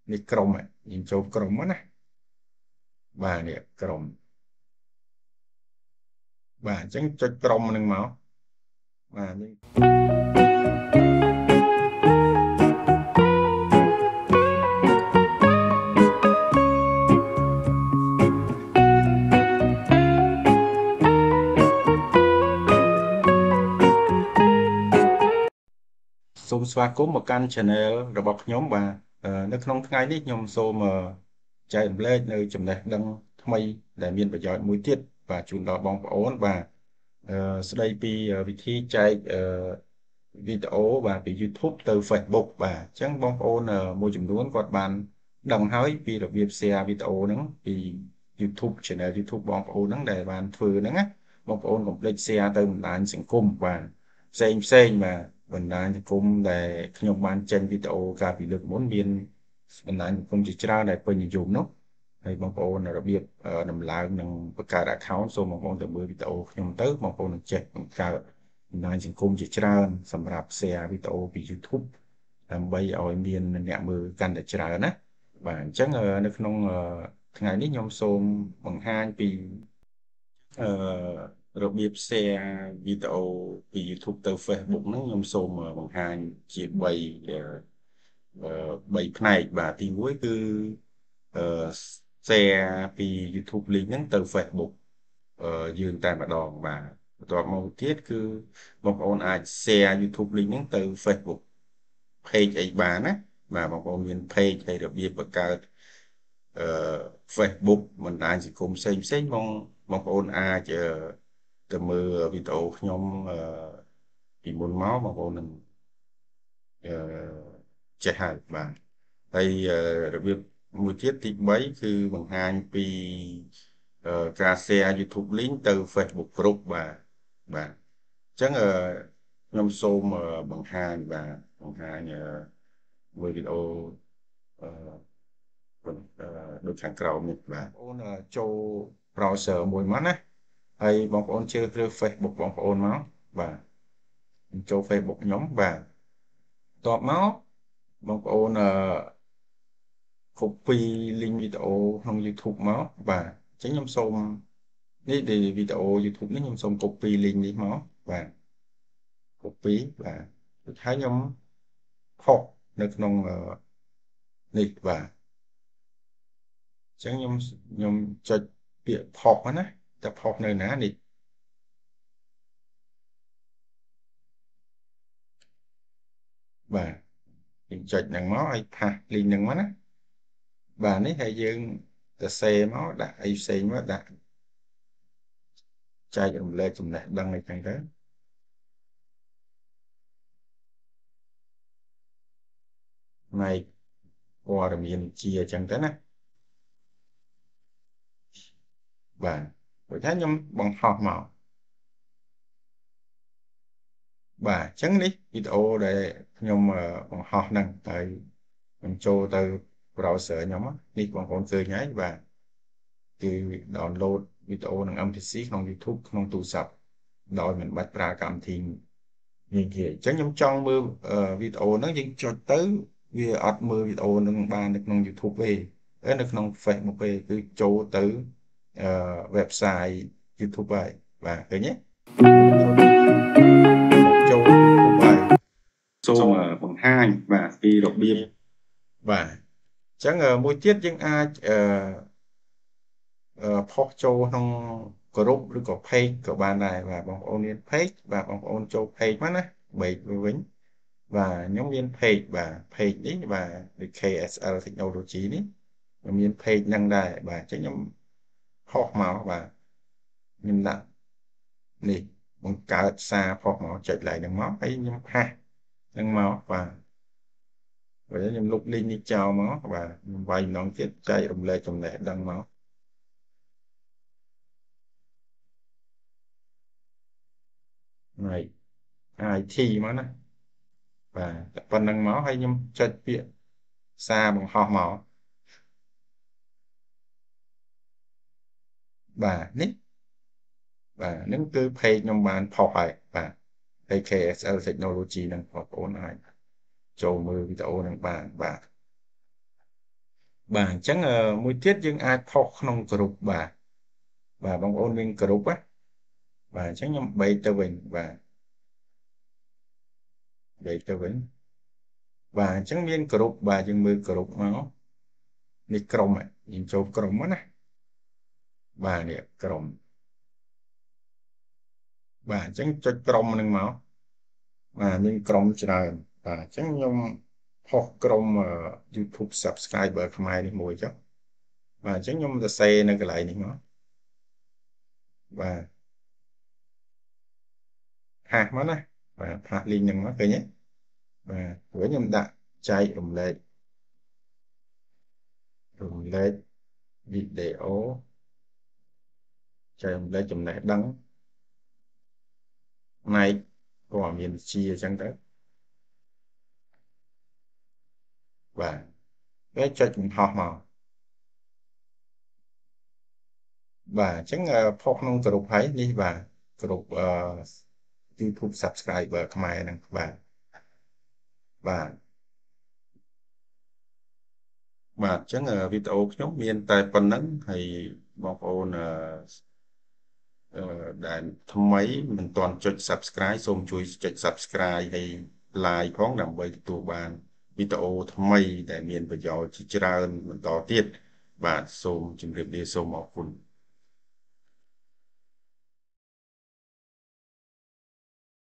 នេះក្រុមយើងចូលក្រុមណាបាទនេះក្រុមបាទអញ្ចឹងចុចក្រុមនឹងមកបាទសូមស្វាគមន៍មកកាន់ Channel របស់ខ្ញុំបាទនៅក្នុងថ្ងៃនេះខ្ញុំសូមចែករំលែកនៅចំណេះដឹងថ្មីដែលមានប្រយោជន៍មួយទៀតបាទជូនដល់បងប្អូនបាទស្ដីពីវិធីចែកវីដេអូបាទពី YouTube ទៅ Facebook បាទអញ្ចឹងបងប្អូនមួយចំនួនគាត់បានដឹងហើយពីរបៀប share វីដេអូហ្នឹងពី YouTube Channel YouTube បងប្អូនហ្នឹងដែលបានធ្វើហ្នឹងណាបងប្អូនកុំភ្លេច share ទៅបណ្ដាញសង្គមបាទផ្សេងបាទបណ្ដាញសង្គមដែលខ្ញុំបានចេញវីដេអូកាលពីលើកមុនមានបណ្ដាញសង្គមជាច្រើនដែលពេញនិយមនោះហើយបងប្អូនរបៀបដំឡើងនិងបង្កើត account សូមបងប្អូនទៅមើលវីដេអូខ្ញុំទៅបងប្អូននឹងចេះបង្កើតបណ្ដាញសង្គមជាច្រើនសម្រាប់ share វីដេអូពី YouTube ដើម្បីឲ្យមានអ្នកមើលកាន់តែច្រើនណាបាទអញ្ចឹងនៅក្នុងថ្ងៃនេះខ្ញុំសូមបង្ហាញពីរបៀប share វីដេអូពី YouTube ទៅ Facebook ហ្នឹងខ្ញុំសូមបង្ហាញជា3ផ្នែកបាទទី1គឺអឺ share ពី YouTube link ហ្នឹងទៅ Facebook យើងតែម្ដងបាទបន្ទាប់មកទៀតគឺបងប្អូនអាច share YouTube link ហ្នឹងទៅ Facebook page អីបានណាបាទបងប្អូនមាន page ហើយរបៀបបង្កើតអឺ Facebook បណ្ដាញសង្គមផ្សេងបងប្អូនអាចទៅមើលវីដេអូខ្ញុំពីមុនមកបងប្អូននឹងអឺចេះហើយបាទហើយរបៀបមួយទៀតទី3គឺបង្ហាញពីការ share YouTube link ទៅ Facebook group បាទអញ្ចឹងខ្ញុំសូមបង្ហាញមួយវីដេអូអឺដូចខាងក្រោមនេះបាទបងប្អូនចូល browser មួយមកណាហើយបងប្អូនជ្រើសរើស Facebook បងប្អូនមកបាទចូល Facebook ខ្ញុំបាទបន្ទាប់មកបងប្អូនcopy link វីដេអូក្នុង YouTube មកបាទអញ្ចឹងខ្ញុំសូមនេះវីដេអូ YouTube នេះខ្ញុំសូម copy link នេះមកបាទ copy បាទហើយខ្ញុំផុសនៅក្នុងនេះបាទអញ្ចឹងខ្ញុំចុចពាក្យផុសណាតែផុសនៅណានេះបាទយើងចុចហ្នឹងមកឲ្យផាស link ហ្នឹងមកណាបាទនេះហើយយើងទៅសេមកដាក់អីផ្សេងមកដាក់ចែករំលែកចំណេះដឹងអីចឹងទៅផ្នែកព័ត៌មានជាអញ្ចឹងទៅណាបាទព្រោះថាខ្ញុំបង្ហោះមកបាទអញ្ចឹងនេះវីដេអូដែលខ្ញុំបង្ហោះហ្នឹងហើយខ្ញុំចូលទៅ browser ខ្ញុំនេះបងប្អូនឃើញហើយបាទគឺ download វីដេអូនិង MP4 ក្នុង YouTube ក្នុងទូរស័ព្ទដោយមិនបាច់ប្រើកម្មវិធីងាយៗអញ្ចឹងខ្ញុំចង់មើលវីដេអូហ្នឹងយើងចុចទៅវាអត់មើលវីដេអូហ្នឹងបាននៅក្នុង YouTube ទេនៅក្នុង Facebook ទេគឺចូលទៅwebsite YouTube ហើយបាទឃើញទេចូល YouTube ហើយសូមបង្ហាញបាទពីរបៀបបាទអញ្ចឹងមួយទៀតយើងអាចផុសចូលក្នុង group ឬក៏ page ក៏បានដែរបាទបងប្អូនមាន page បាទបងប្អូនចូល page មកណាបែកទៅវិញបាទខ្ញុំមាន page បាទ page នេះបាទដូច KSL Technology នេះខ្ញុំមាន page ហ្នឹងដែរបាទអញ្ចឹងខ្ញុំផុសមកបាទខ្ញុំដាក់នេះបង្កើតសារផុសមកចុច like ហ្នឹងមកហើយខ្ញុំផាសហ្នឹងមកបាទបើខ្ញុំលុប link នេះចោលមកបាទខ្ញុំវាយម្ដងទៀតចែករំលែកចំណេះដឹងមកហើយ IT មកណាបាទតែប៉ុណ្្នឹងមកហើយខ្ញុំចុចពាក្យសារបង្ហោះមកបាទនេះបាទហ្នឹងគឺ page ខ្ញុំបានផុសហើយបាទ KSL Technology ហ្នឹងបងប្អូនអាចចូលមើលវីដេអូហ្នឹងបានបាទបាទអញ្ចឹងមួយទៀតយើងអាចផុសក្នុងក្រុមបាទបងប្អូនមានក្រុមណាបាទអញ្ចឹងខ្ញុំបែកទៅវិញបាទបែកទៅវិញបាទអញ្ចឹងមានក្រុមបាទយើងមើលក្រុមមកនេះក្រុមហ៎យើងចូលក្រុមមកណាបាទនេះក្រុមបាទអញ្ចឹងចុចក្រុមនឹងមកបាទមានក្រុមច្រើនបាទអញ្ចឹងខ្ញុំផុសក្រុមYouTube Subscriber ខ្មែរនេះមួយចុះបាទអញ្ចឹងខ្ញុំសរសេរនៅកន្លែងនេះមកបាទផាសមកណាបាទផាសលីងហ្នឹងមកឃើញទេបាទព្រោះខ្ញុំដាក់ចែករំលែកវីដេអូចែករំលែកចំណេះដឹងផ្នែកព័ត៌មានវិទ្យាអញ្ចឹងទៅបាទហើយចុចកំហុសមកបាទអញ្ចឹងផុសក្នុងក្រុមហើយនេះបាទក្រុមYouTube Subscriber ខ្មែរហ្នឹងបាទបាទអញ្ចឹងវីដេអូខ្ញុំមានតែប៉ុណ្្នឹងហើយបងប្អូនដែលថ្មីមិនទាន់ចុច Subscribe សូមជួយចុច Subscribe ហើយ Like ផងដើម្បីទទួលបានវីដេអូថ្មីដែលមានប្រយោជន៍ជាច្រើនបន្តទៀតបាទសូមជម្រាបលាសូមអរគុណ